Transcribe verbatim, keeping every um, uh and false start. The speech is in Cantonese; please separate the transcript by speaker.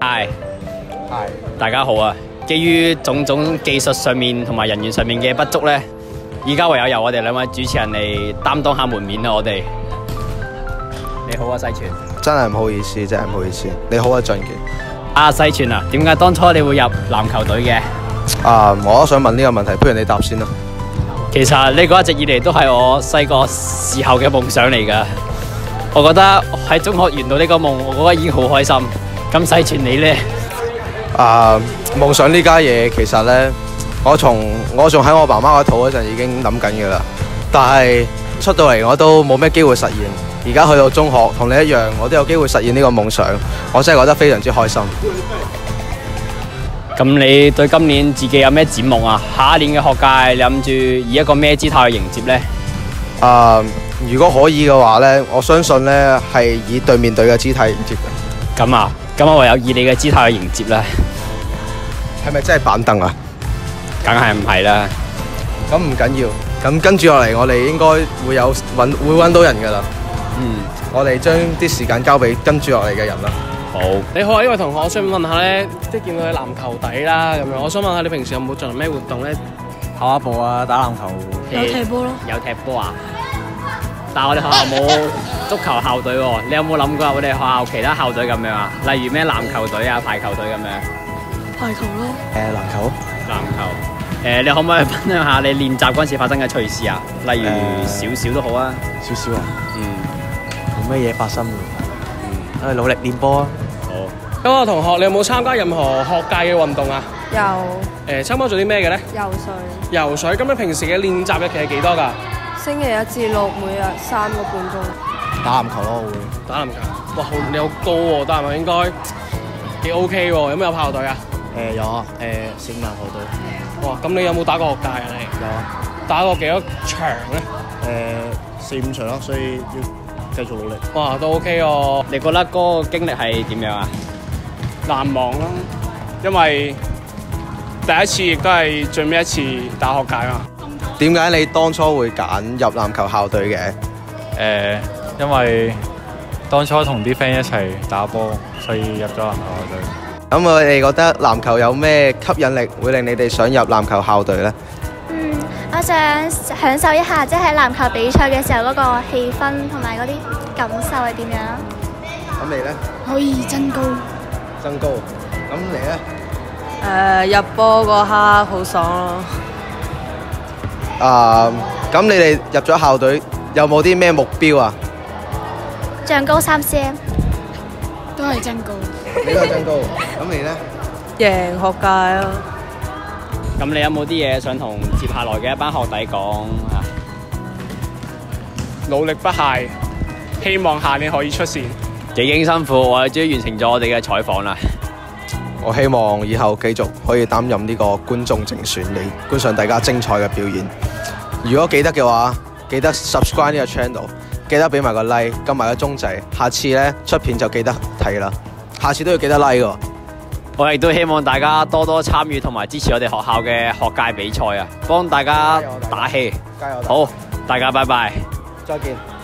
Speaker 1: Hi，
Speaker 2: Hi，
Speaker 1: 大家好啊！基於種種技術上面同埋人員上面嘅不足咧，而家唯有由我哋兩位主持人嚟擔當下門面啦。我哋你好啊，西全。
Speaker 2: 真係唔好意思，真係唔好意思。你好啊，俊傑。
Speaker 1: 啊，西全啊，點解當初你會入籃球隊嘅？
Speaker 2: 啊，我都想問呢個問題，不如你答先啦。
Speaker 1: 其實呢個一直以嚟都係我細個時候嘅夢想嚟㗎。我覺得喺中學圓到呢個夢，我覺得已經好開心。咁西全你呢？
Speaker 2: 啊，夢想呢家嘢其實呢，我從我仲喺我爸媽個肚嗰陣已經諗緊㗎啦。但係出到嚟我都冇咩機會實現。而家去到中學，同你一樣，我都有機會實現呢個夢想，我真係覺得非常之開心。
Speaker 1: 咁你對今年自己有咩展望啊？下一年嘅學界，你諗住以一個咩姿態去迎接呢？
Speaker 2: 啊，如果可以嘅話呢，我相信呢係以對面隊嘅姿態迎接嘅。
Speaker 1: 咁啊，咁我唯有以你嘅姿態去迎接啦。
Speaker 2: 係咪真係板凳啊？
Speaker 1: 梗係唔係啦。
Speaker 2: 咁唔緊要，咁跟住落嚟，我哋應該會有揾會揾到人㗎啦。嗯，我哋將啲時間交俾跟住落嚟嘅人啦。
Speaker 1: 好，
Speaker 3: 你好啊，呢位同學，我想問下咧，即係見到你籃球底啦咁樣，我想問下你平時有冇進行咩活動咧？
Speaker 4: 跑下步啊，打籃球。
Speaker 5: 有踢波咯。
Speaker 1: 有踢波啊？但係我哋學校冇足球校隊喎，你有冇諗過我哋學校其他校隊咁樣啊？例如咩籃球隊啊、排球隊咁樣？
Speaker 5: 排球咯。
Speaker 4: 誒，籃球。
Speaker 1: 籃球。誒，你可唔可以分享下你練習嗰陣時發生嘅趣事啊？例如少少都好啊。
Speaker 4: 少少啊？
Speaker 1: 嗯。
Speaker 4: 冇咩嘢發生喎。嗯。我哋努力練波啊。
Speaker 3: 好。咁啊，同學，你有冇參加任何學界嘅運動啊？
Speaker 5: 有。
Speaker 3: 誒，參加咗啲咩嘅咧？
Speaker 5: 游水。
Speaker 3: 游水。咁你平時嘅練習日期係幾多㗎？
Speaker 5: 星期一至六，每日三個半鐘。
Speaker 4: 打籃球咯，會。
Speaker 3: 打籃球。哇，好，你好高喎，但係咪應該幾 OK 喎？有冇有炮隊啊？
Speaker 4: 誒有啊，誒聖籃球隊。
Speaker 3: 哇，咁你有冇打過學界啊？你？
Speaker 4: 有啊。打
Speaker 3: 過幾多場咧？
Speaker 4: 誒四五場咯，所以要繼續努力。
Speaker 3: 哇，都 OK 喎。
Speaker 1: 你覺得嗰個經歷係點樣啊？
Speaker 3: 難忘啦，因為第一次亦都係最尾一次打學界嘛。
Speaker 2: 點解你當初會揀入籃球校隊嘅？
Speaker 6: 誒，因為當初同啲 friend 一齊打波，所以入咗籃球校隊。
Speaker 2: 咁我哋覺得籃球有咩吸引力，會令你哋想入籃球校隊呢？
Speaker 7: 嗯，我想享受一下即係喺籃球比賽嘅時候嗰個氣氛同埋嗰啲感受係點樣。
Speaker 2: 咁你呢？
Speaker 5: 可以增高。
Speaker 2: 增高。咁你呢？
Speaker 5: 誒、呃，入波嗰刻好爽咯。
Speaker 2: 啊，咁你哋入咗校隊，有冇啲咩目標啊？
Speaker 7: 長高三 cm。
Speaker 5: 都係增高。
Speaker 2: 你都係增高。咁你呢？
Speaker 5: 贏學界咯。
Speaker 1: 咁你有冇啲嘢想同接下來嘅一班學弟講啊？
Speaker 3: 努力不懈，希望下年可以出線。
Speaker 1: 幾經辛苦，我哋終於完成咗我哋嘅採訪啦。
Speaker 2: 我希望以後繼續可以擔任呢個觀眾競選，嚟觀賞大家精彩嘅表演。如果記得嘅話，記得 subscribe 呢個 channel， 記得俾埋個 like， 撳埋個鐘仔。下次呢出片就記得睇啦。下次都要記得 like 喎。
Speaker 1: 我亦都希望大家多多參與同埋支持我哋學校嘅學界比賽啊，幫大家打氣。
Speaker 2: 加油！
Speaker 1: 好，大家拜拜。
Speaker 2: 再見。